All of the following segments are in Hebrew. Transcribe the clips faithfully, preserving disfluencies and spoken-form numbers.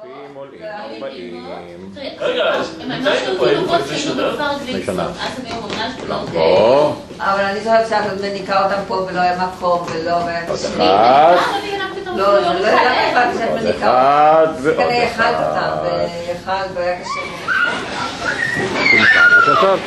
אלפים עולים ארבעים. רגע, מתי אתה פועל לפני שנה? לפני שנה. לא. אבל אני זוכרת שאנחנו מניקה אותם פה ולא היה מקום ולא... עוד אחד. לא, זה לא היה אחד שאת עוד מניקה אחד ועוד אותם. כנראה אחד אחד. אותם, ואחד והיה קשה. בוקר טוב.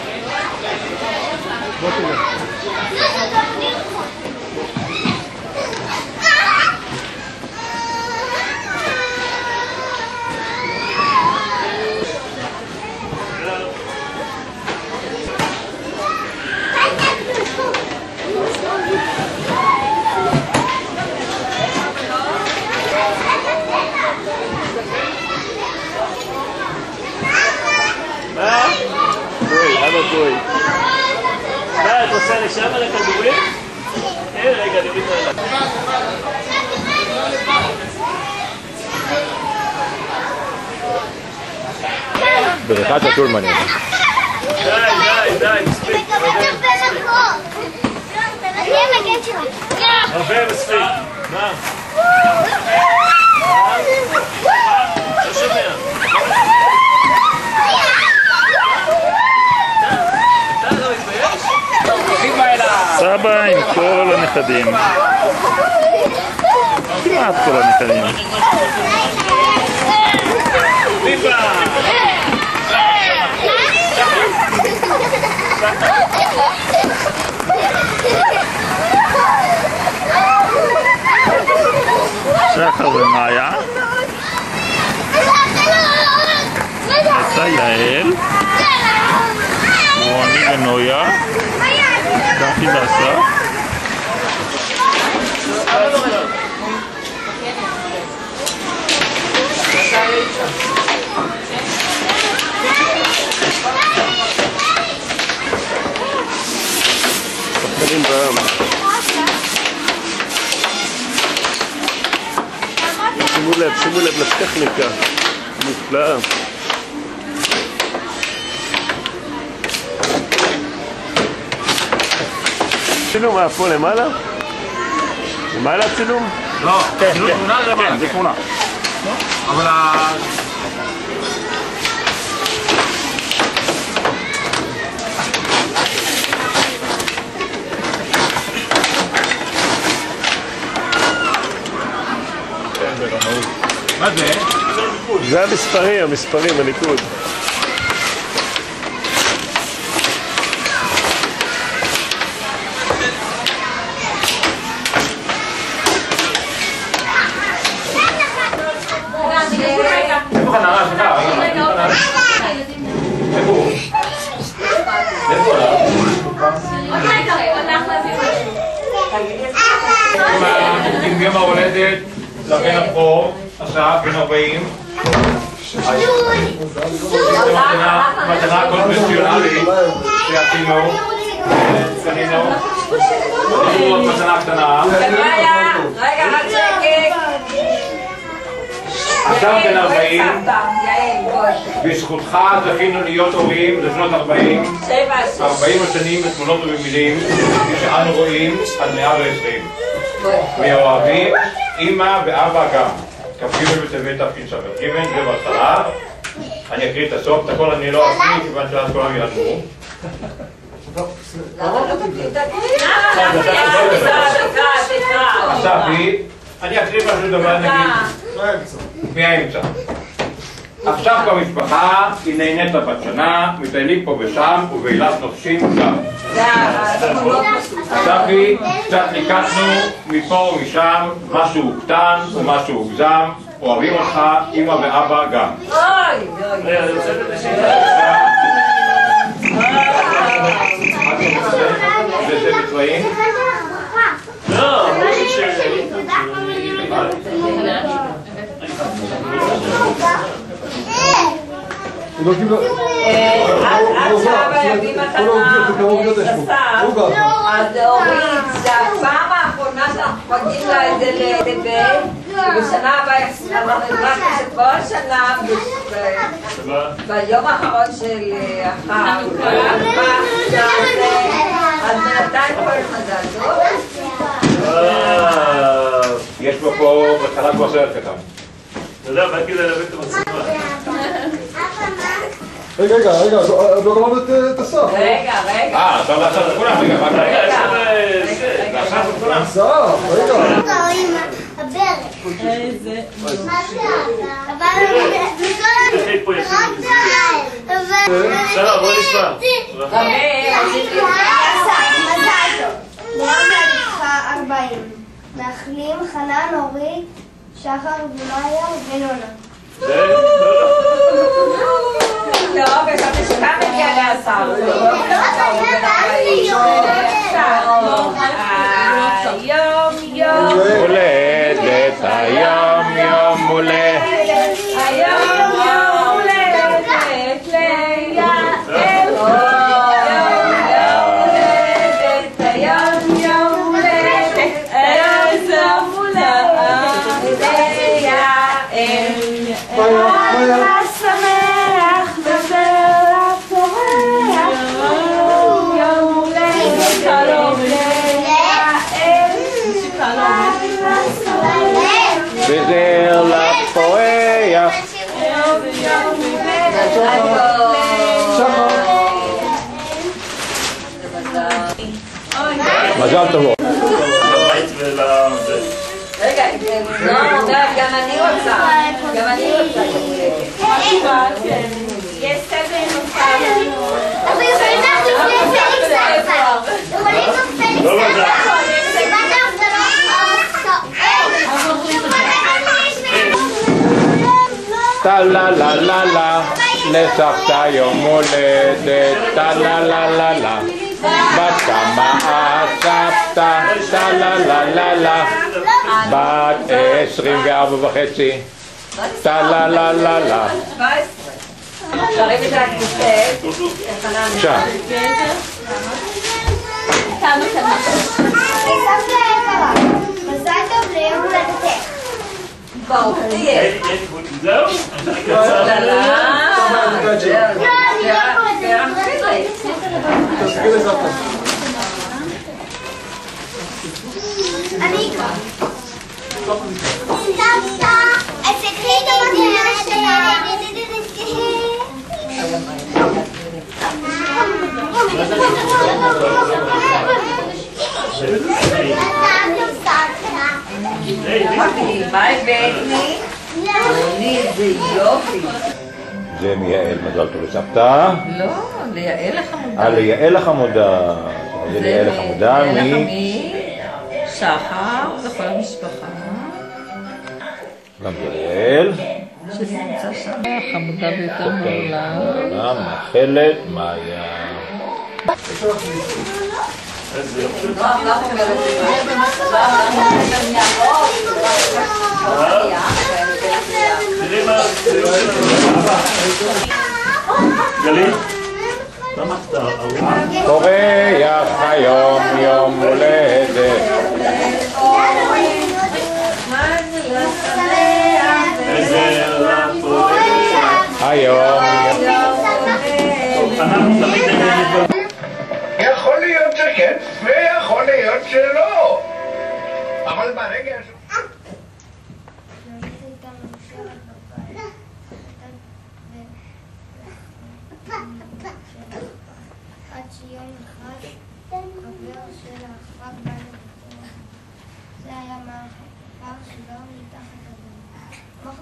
מה? גוי, הלו גוי. מה, את רוצה לשם על הכדורים? כן, רגע, אני מתחיל עליו. בריכת הטולמנים. די, די, די, מספיק. הרבה מספיק. מה? לא שומע. אתה לא מתבייש? סבא עם כל הנכדים. כמעט כל הנכדים. ביבה! שחר ומאיה. נצא יעל. רוני ונויה. דפי ואסף. שחקנים בעם. שימו לב, שימו לב לטכניקה מופלאה. צילום היה פה למעלה? למעלה צילום? לא, צילום תמונה למעלה. כן, זה תמונה. אבל ה... מה זה? זה המספרים, המספרים, הליכוד. איפה חנרה? סליחה, איפה הוא? איפה הוא? עם יום ההולדת לבן הבכור, השעה בן ארבעים. מתנה קונבנציונלית שעשינו, קנינו. זו עוד מתנה קטנה. רגע, רק שקט. עכשיו בן ארבעים, בזכותך זכינו להיות הורים לשנות ארבעים, ארבעים השנים בתמונות ובמילים, כפי שאנו רואים על מאה ועשרים. מאוהבים, אמא ואבא גם. כ"ג בטבת תשפ"ג, זה בהתחלה. אני אקריא את הסוף, את הכל אני לא אקריא, כיוון שאז כולם יעזבו. אספי, אני אקריא משהו דבר נגיד. מהאמצע. עכשיו במשפחה היא נהנית בת שנה, מטיילים פה ושם ובעילת נופשים גם. סבי, קצת ניקטנו מפה ומשם, משהו קטן ומשהו הוגזם, אוהבים אותך, אמא ואבא גם. אוי! אני רוצה את השאלה. וזה בצבעים? לא, אמרו ש... עד שאבא יביא מתנה לסף, אז אורית, זה הפעם האחרונה שאנחנו פגעים לה את זה לבית, ובשנה הבאה אנחנו נדרשנו שכל שנה ביום האחרון של החג, אז בינתיים כל מזל טוב. יש פה פה בהתחלה כבר סרט קטן. יודע, מה כדאי להביא את המצלמה? רגע, רגע, רגע, עוד לא גמרנו את הסוף. רגע, רגע. אה, אפשר לעשות את כולם, רגע, מה אתה רגע, יש רגע, לעשות את כולם. הסוף, רגע. איזה... תראי פה יפים מזה. שרה, בוא נשמע. ארבעים. מאחלים חנן, אורית, שחר ומאיה ונונה. טוב, חשבתי שכאן מגיע לעשר. היום יום הולדת, היום יום הולדת. היום יום הולדת ליעל. היום יום הולדת, איזה מולאה ליעל. חג שמח וזרע פורח, יום הולדת שלום ליעל. וזר לך פורח. מזל טוב. לבית ולזה. רגע, לא, גם אני רוצה, גם אני רוצה. יש סבל נוסף. אנחנו יכולים להחליף לפליקס ספר. יכולים לפליקס לא מזל. סיבת ההפגנות. טה לה לה לה לה, לסבתא יום הולדת, טה לה לה לה לה. בת כמה הסבתא, טה לה לה לה לה. בת עשרים וארבע וחצי, טה לה לה לה לה. שרים את הכיסא. עכשיו. כמה כמה? סבתא יקרה, מזל טוב ליום הולדתך. ברוך תהיה. זהו? לא, לא, לא. תסביר לסבתא. אני אקרא. סבתא, אז תקחי את המדינה שלנו. ביי בני. בני זה יופי. זה מיעל, מזל טוב לסבתא. לא, ליעל החמודה. אה, ליעל החמודה. זה ליעל החמודה מ... שחר וכל המשפחה. גם ליעל. שזה נמצא שם. החמודה ביותר מעולם. מאחלת מאיה. איזה יופי. תראי מה זה יופי. גלית? למה אתה ארוחה? פורח היום יום הולדת. איזה רב פורח. היום אנחנו תמיד נגד. יכול להיות שכן, ויכול להיות שלא. אבל ברגע ש... עד שיום אחד חבר של הרב בא לבקר. זה היה מהחבר שגר מתחת לדלת.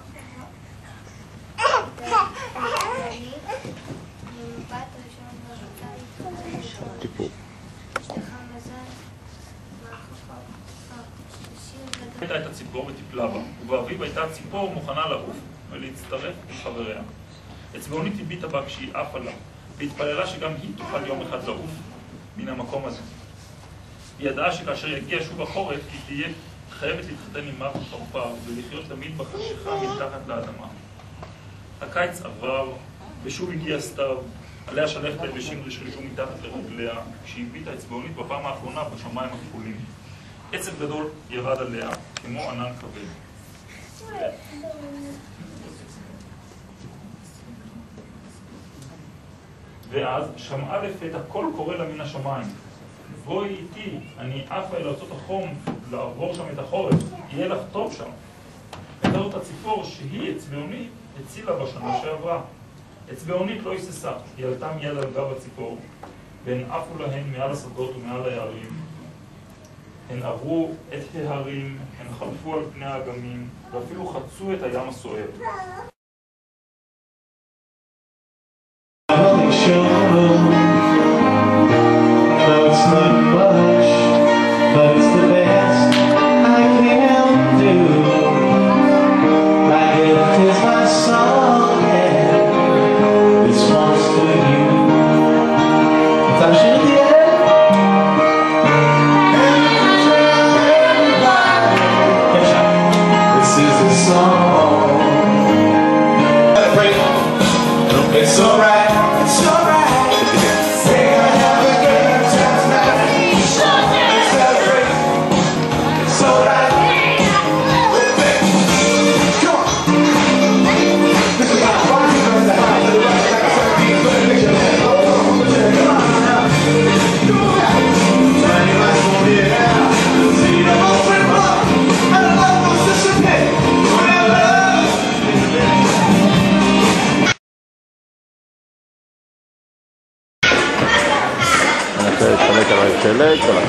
במבט ראשון ורצה להתחתן. יש לך מזל מהחבר. הייתה את הציפור וטיפלה בה, ובאביב הייתה הציפור מוכנה לעוף ולהצטרף לחבריה. אצבעונית הביטה בה כשהיא עפה לה, והתפללה שגם היא תוכל יום אחד לעוף מן המקום הזה. היא ידעה שכאשר יגיע שוב החורף, היא תהיה חייבת להתחתן עם מוות חרפה ולחיות תמיד בחשיכה מתחת לאדמה. הקיץ עבר, ושוב הגיע סתיו, עליה שלכת היבשים רשרשו מתחת לרגליה, כשהיא הביטה אצבעונית בפעם האחרונה בשמיים הכחולים. עצב גדול ירד עליה, כמו ענן כבד. ואז שמעה לפתע קול קורא לה מן השמיים. בואי איתי, אני עפה אל ארצות החום, לעבור שם את החורף, יהיה לך טוב שם. זאת הציפור שהיא אצבעונית הצילה בשנה שעברה. אצבעונית לא היססה, היא עלתה מיד על גב הציפור, והן עפו להן מעל השדות ומעל היערים. הן עברו את ההרים, הן חלפו על פני האגמים, ואפילו חצו את הים הסוער. It's alright, it's alright. We're gonna have a good time tonight. Celebrate. It's alright. Come on. This is my party. To the right, to the right, like a seventeen foot picture. Come on now. Tiny lights won't be out. See the open up. And the love goes to submit. חלק עליי חלק עליי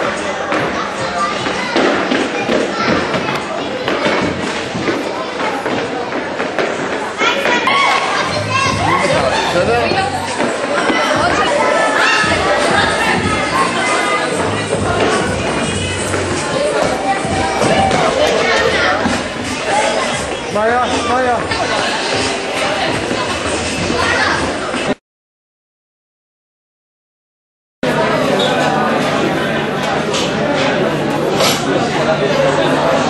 בסדר? מאיה, מאיה Thank you.